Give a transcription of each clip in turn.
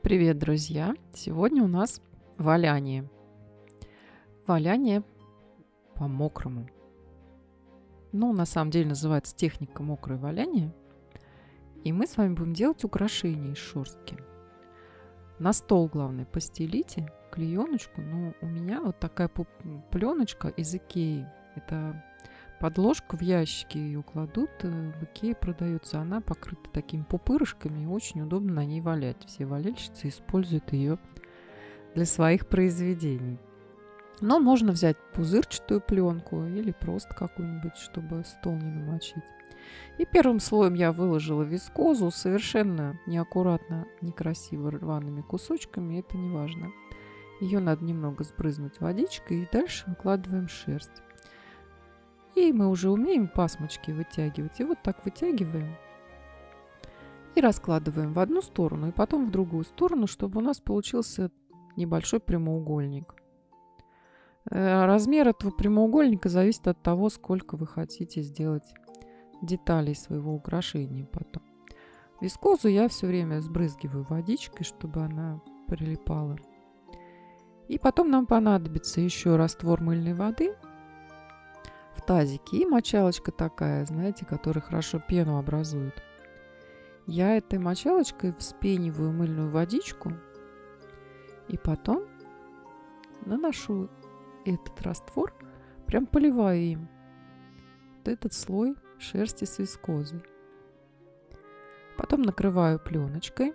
Привет, друзья! Сегодня у нас валяние. Валяние по-мокрому. Ну, на самом деле называется техника мокрое валяние. И мы с вами будем делать украшения из шерстки. На стол, главное, постелите клееночку. Ну, у меня вот такая пленочка из Икеи. Это подложка в ящике, ее кладут, в Икее продается. Она покрыта такими пупырышками, и очень удобно на ней валять. Все валяльщицы используют ее для своих произведений. Но можно взять пузырчатую пленку или просто какую-нибудь, чтобы стол не намочить. И первым слоем я выложила вискозу совершенно неаккуратно, некрасиво рваными кусочками, это не важно. Ее надо немного сбрызнуть водичкой, и дальше выкладываем шерсть. И мы уже умеем пасмочки вытягивать. И вот так вытягиваем и раскладываем в одну сторону и потом в другую сторону, чтобы у нас получился небольшой прямоугольник. Размер этого прямоугольника зависит от того, сколько вы хотите сделать деталей своего украшения потом. Вискозу я все время сбрызгиваю водичкой, чтобы она прилипала. И потом нам понадобится еще раствор мыльной воды в тазике и мочалочка такая, знаете, которая хорошо пену образует. Я этой мочалочкой вспениваю мыльную водичку и потом наношу этот раствор, прям поливаю им вот этот слой шерсти с вискозой. Потом накрываю пленочкой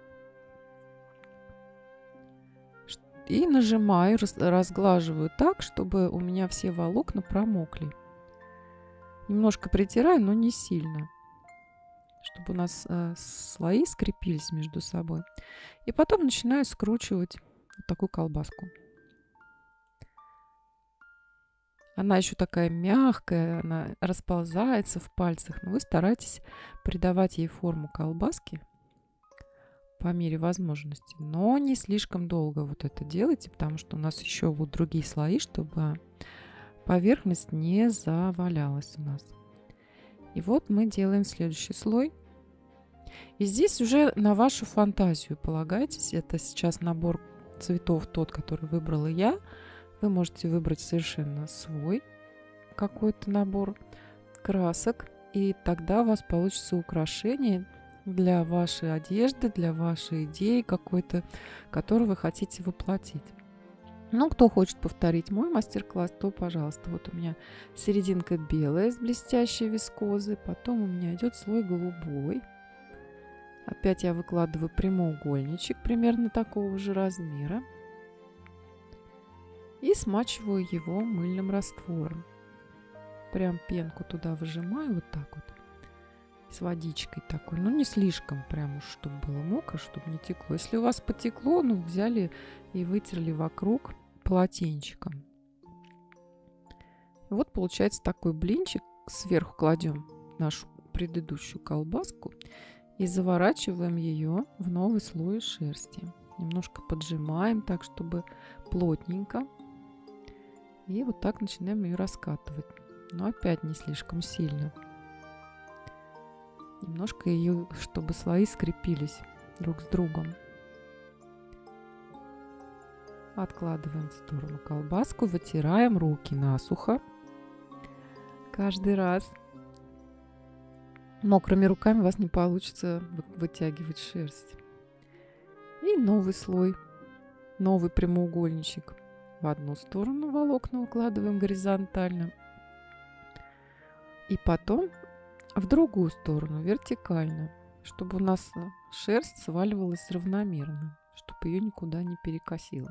и нажимаю, разглаживаю так, чтобы у меня все волокна промокли. Немножко притираю, но не сильно, чтобы у нас слои скрепились между собой. И потом начинаю скручивать вот такую колбаску. Она еще такая мягкая, она расползается в пальцах, но вы старайтесь придавать ей форму колбаски по мере возможности, но не слишком долго вот это делайте, потому что у нас еще будут другие слои, чтобы поверхность не завалялась у нас. И вот мы делаем следующий слой. И здесь уже на вашу фантазию полагайтесь. Это сейчас набор цветов тот, который выбрала я. Вы можете выбрать совершенно свой какой-то набор красок. И тогда у вас получится украшение для вашей одежды, для вашей идеи какой-то, которую вы хотите воплотить. Ну, кто хочет повторить мой мастер-класс, то, пожалуйста. Вот у меня серединка белая с блестящей вискозой. Потом у меня идет слой голубой. Опять я выкладываю прямоугольничек примерно такого же размера. И смачиваю его мыльным раствором. Прям пенку туда выжимаю вот так вот. С водичкой такой. Ну, не слишком прям уж, чтобы было мокро, чтобы не текло. Если у вас потекло, ну, взяли и вытерли вокруг полотенчиком. Вот получается такой блинчик. Сверху кладем нашу предыдущую колбаску и заворачиваем ее в новый слой шерсти. Немножко поджимаем так, чтобы плотненько. И вот так начинаем ее раскатывать. Но опять не слишком сильно. Немножко ее, чтобы слои скрепились друг с другом. Откладываем в сторону колбаску, вытираем руки насухо. Каждый раз. Мокрыми руками у вас не получится вытягивать шерсть. И новый слой, новый прямоугольничек. В одну сторону волокна укладываем горизонтально. И потом в другую сторону вертикально, чтобы у нас шерсть сваливалась равномерно, чтобы ее никуда не перекосило.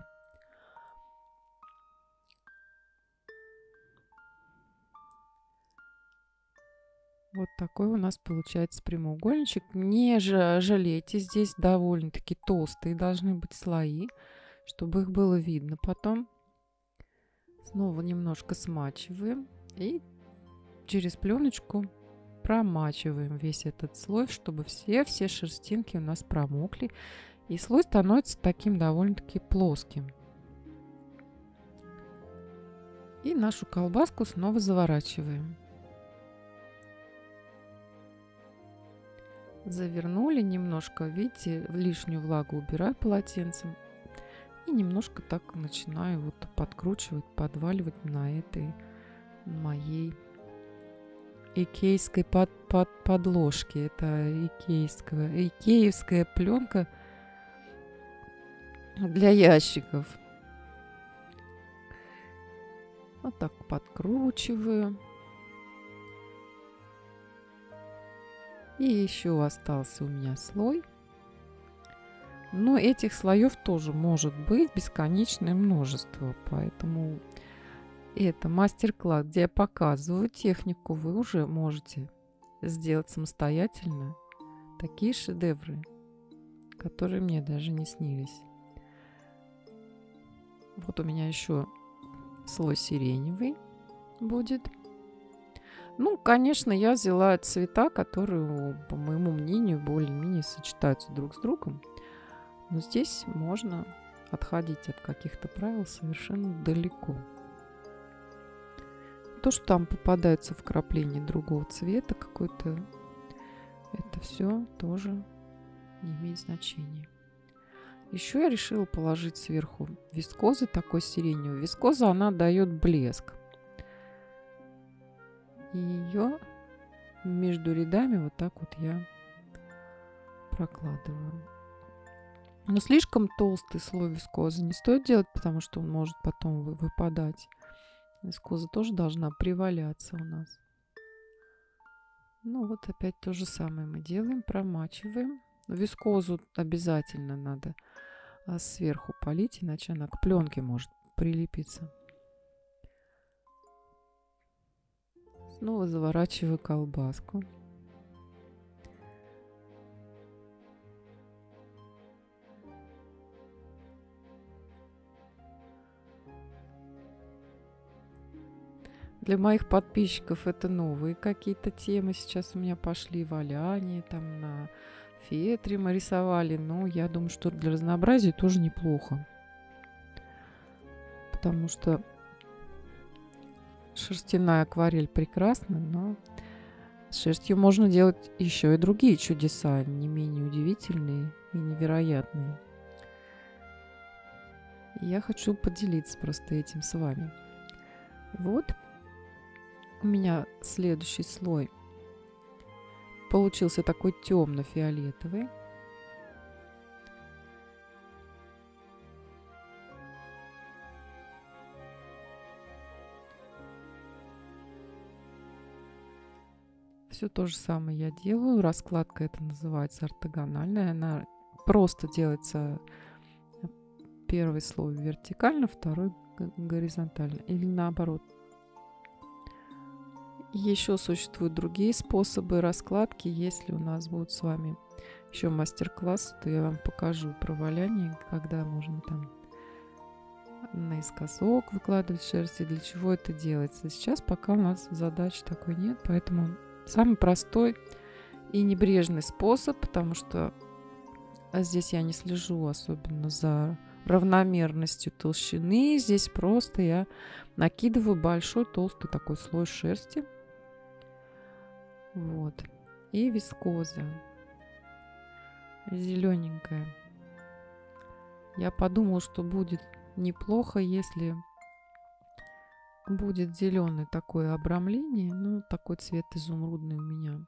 Вот такой у нас получается прямоугольничек. Не жалейте, здесь довольно-таки толстые должны быть слои, чтобы их было видно потом. Снова немножко смачиваем и через пленочку промачиваем весь этот слой, чтобы все шерстинки у нас промокли. И слой становится таким довольно-таки плоским. И нашу колбаску снова заворачиваем. Завернули немножко, видите, лишнюю влагу убираю полотенцем. И немножко так начинаю вот подкручивать, подваливать на этой моей икейской подложке. Это икеевская пленка для ящиков. Вот так подкручиваю. И еще остался у меня слой. Но этих слоев тоже может быть бесконечное множество. Поэтому это мастер-класс, где я показываю технику. Вы уже можете сделать самостоятельно такие шедевры, которые мне даже не снились. Вот у меня еще слой сиреневый будет. Ну, конечно, я взяла цвета, которые, по моему мнению, более-менее сочетаются друг с другом. Но здесь можно отходить от каких-то правил совершенно далеко. То, что там попадается вкрапление другого цвета какой-то, это все тоже не имеет значения. Еще я решила положить сверху вискозы такой сиреневой. Вискоза, она дает блеск. И ее между рядами вот так вот я прокладываю. Но слишком толстый слой вискозы не стоит делать, потому что он может потом выпадать. Вискоза тоже должна приваляться у нас. Ну вот опять то же самое мы делаем, промачиваем. Вискозу обязательно надо сверху полить, иначе она к пленке может прилепиться. Снова заворачиваю колбаску. Для моих подписчиков это новые какие-то темы. Сейчас у меня пошли валяние, там на фетре мы рисовали. Но я думаю, что для разнообразия тоже неплохо. Потому что шерстяная акварель прекрасна, но с шерстью можно делать еще и другие чудеса, не менее удивительные и невероятные. И я хочу поделиться просто этим с вами. Вот. У меня следующий слой получился такой темно-фиолетовый. Все то же самое я делаю. Раскладка это называется ортогональная. Она просто делается первый слой вертикально, второй горизонтально. Или наоборот. Еще существуют другие способы раскладки. Если у нас будут с вами еще мастер-классы, то я вам покажу про валяние, когда можно там наискосок выкладывать шерсть и для чего это делается. Сейчас пока у нас задачи такой нет, поэтому самый простой и небрежный способ, потому что здесь я не слежу особенно за равномерностью толщины. Здесь просто я накидываю большой толстый такой слой шерсти. Вот. И вискоза. Зелененькая. Я подумала, что будет неплохо, если будет зеленый такое обрамление. Ну, такой цвет изумрудный у меня.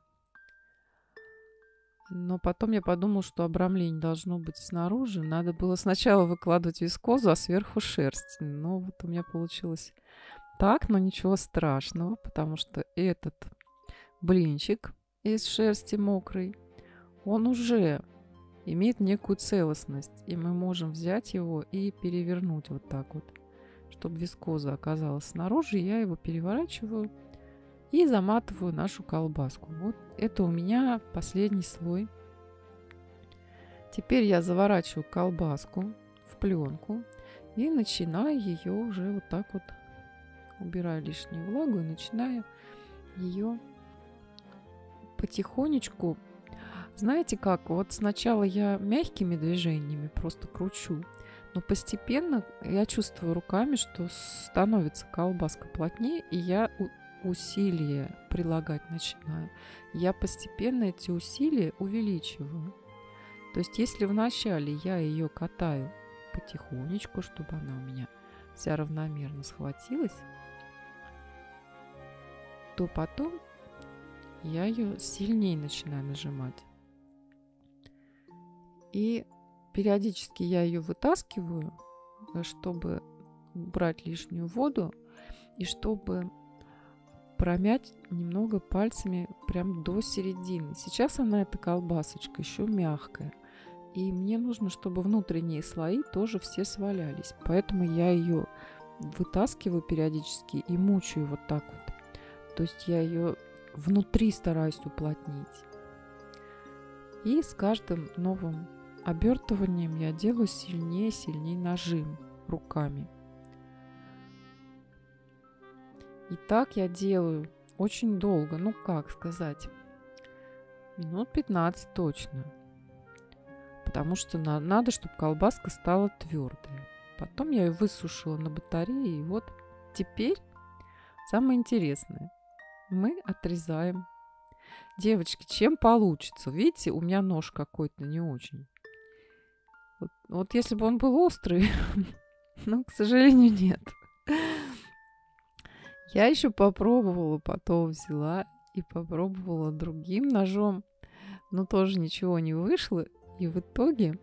Но потом я подумала, что обрамление должно быть снаружи. Надо было сначала выкладывать вискозу, а сверху шерсть. Но вот у меня получилось так, но ничего страшного, потому что этот блинчик из шерсти мокрой, он уже имеет некую целостность. И мы можем взять его и перевернуть вот так вот, чтобы вискоза оказалась снаружи. Я его переворачиваю и заматываю нашу колбаску. Вот это у меня последний слой. Теперь я заворачиваю колбаску в пленку и начинаю ее уже вот так вот, убираю лишнюю влагу и начинаю ее потихонечку. Знаете как, вот сначала я мягкими движениями просто кручу, но постепенно я чувствую руками, что становится колбаска плотнее, и я усилия прилагать начинаю, я постепенно эти усилия увеличиваю. То есть если вначале я ее катаю потихонечку, чтобы она у меня вся равномерно схватилась, то потом я ее сильнее начинаю нажимать. И периодически я ее вытаскиваю, чтобы убрать лишнюю воду и чтобы промять немного пальцами прям до середины. Сейчас она, эта колбасочка, еще мягкая. И мне нужно, чтобы внутренние слои тоже все свалялись. Поэтому я ее вытаскиваю периодически и мучаю вот так вот. То есть я ее внутри стараюсь уплотнить. И с каждым новым обертыванием я делаю сильнее и сильнее нажим руками. И так я делаю очень долго. Ну, как сказать, минут 15 точно. Потому что надо, чтобы колбаска стала твердая. Потом я ее высушила на батарее. И вот теперь самое интересное. Мы отрезаем. Девочки, чем получится? Видите, у меня нож какой-то не очень. Вот если бы он был острый, но, к сожалению, нет. Я еще попробовала, потом взяла и попробовала другим ножом, но тоже ничего не вышло. И в итоге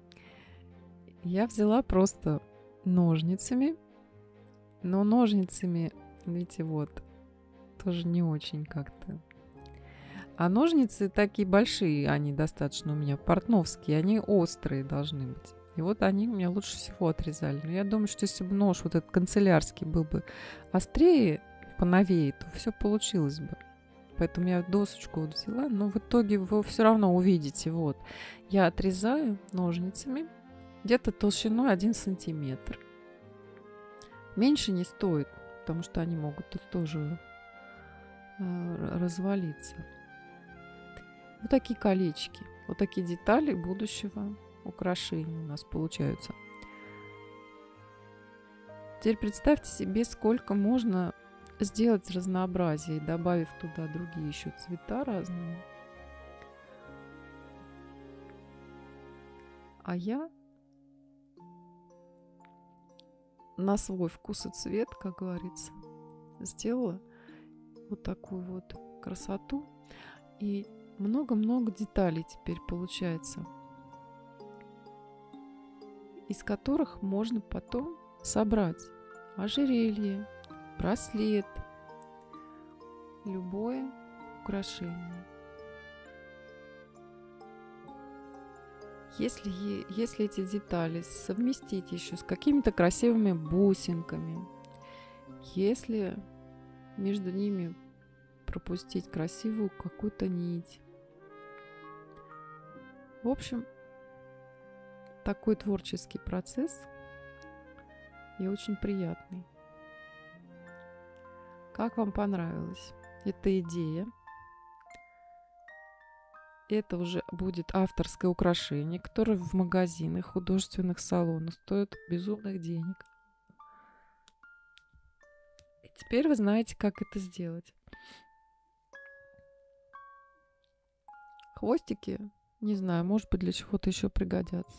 я взяла просто ножницами, но ножницами, видите, вот, тоже не очень как-то. А ножницы такие большие, они достаточно у меня портновские, они острые должны быть. И вот они у меня лучше всего отрезали. Но я думаю, что если бы нож вот этот канцелярский был бы острее, поновее, то все получилось бы. Поэтому я досочку вот взяла, но в итоге вы все равно увидите. Вот, я отрезаю ножницами где-то толщиной 1 сантиметр. Меньше не стоит, потому что они могут тут тоже развалиться. Вот такие колечки, вот такие детали будущего украшения у нас получаются. Теперь представьте себе, сколько можно сделать разнообразие, добавив туда другие еще цвета разные. А я на свой вкус и цвет, как говорится, сделала вот такую вот красоту. И много-много деталей теперь получается, из которых можно потом собрать ожерелье, браслет, любое украшение. Если эти детали совместить еще с какими-то красивыми бусинками, если между ними пропустить красивую какую-то нить. В общем, такой творческий процесс и очень приятный. Как вам понравилась эта идея? Это уже будет авторское украшение, которое в магазинах, художественных салонах стоит безумных денег. И теперь вы знаете, как это сделать. Хвостики, не знаю, может быть, для чего-то еще пригодятся.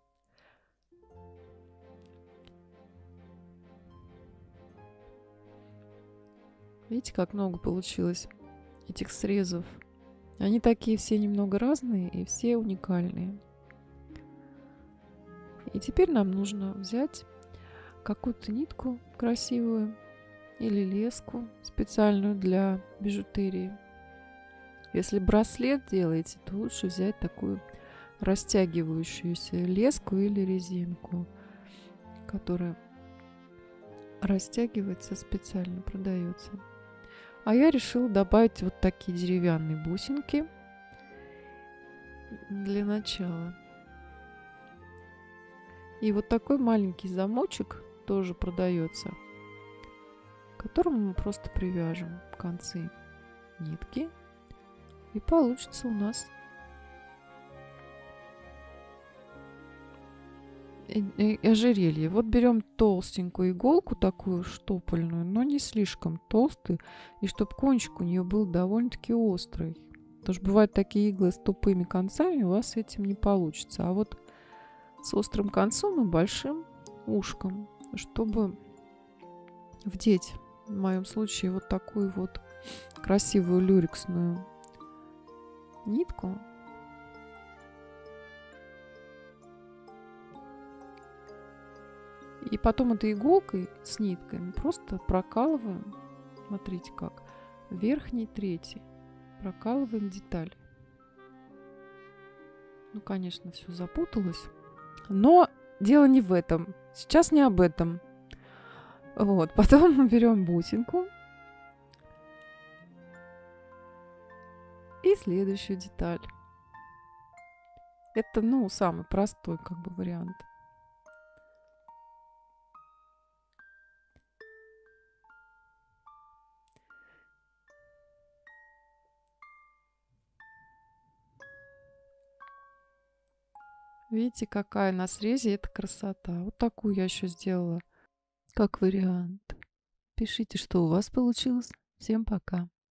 Видите, как много получилось этих срезов? Они такие все немного разные и все уникальные. И теперь нам нужно взять какую-то нитку красивую или леску специальную для бижутерии. Если браслет делаете, то лучше взять такую растягивающуюся леску или резинку, которая растягивается специально, продается. А я решила добавить вот такие деревянные бусинки для начала. И вот такой маленький замочек тоже продается, к которому мы просто привяжем концы нитки. И получится у нас ожерелье. Вот берем толстенькую иголку, такую штопольную, но не слишком толстую, и чтобы кончик у нее был довольно-таки острый. Потому что бывают такие иглы с тупыми концами, у вас с этим не получится. А вот с острым концом и большим ушком, чтобы вдеть, в моем случае, вот такую вот красивую люрексную нитку. И потом этой иголкой с нитками просто прокалываем, смотрите как, верхней трети прокалываем деталь. Ну, конечно, все запуталось, но дело не в этом. Сейчас не об этом. Вот, потом мы берем бусинку и следующую деталь. Это, ну, самый простой как бы вариант. Видите, какая на срезе эта красота. Вот такую я еще сделала как вариант. Пишите, что у вас получилось. Всем пока.